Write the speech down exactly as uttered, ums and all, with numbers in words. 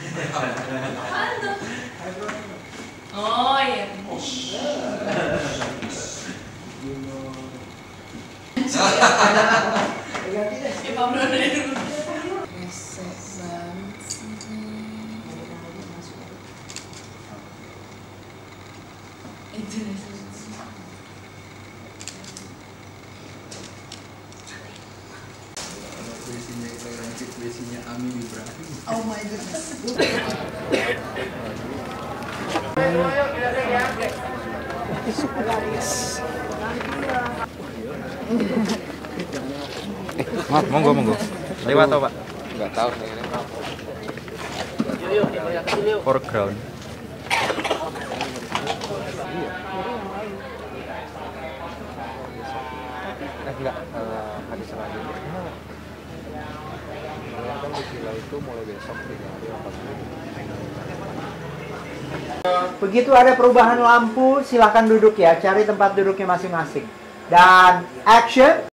Oh iya. Besinya itu besinya Ami Ibrahim. Oh my goodness. Mas, monggo monggo. Lewat atau Pak? Enggak tahu saya. Foreground. Eh enggak, uh, hadis selanjutnya. Kan istilah itu mulai besok tiga hari apa Begitu ada perubahan lampu, silakan duduk ya, cari tempat duduknya masing-masing. Dan action.